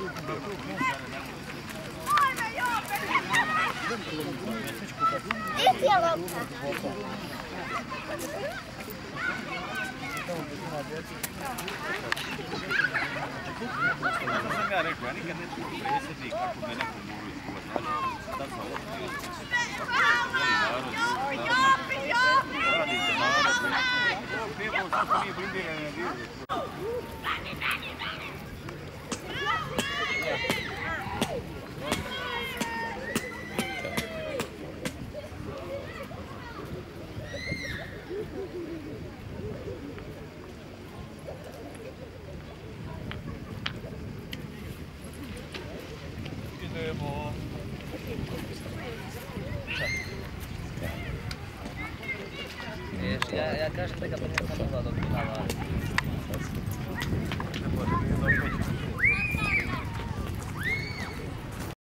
Gdje je lopta? To sam ja rekao, ja nikad neću predsjednik ako me neko moli čuvati. Sad sam otkrio. Radite narod. Prijemo sad smo nije blimbirani na divlju. Idemo. Ja kažem da ga to nije samo da dobiti.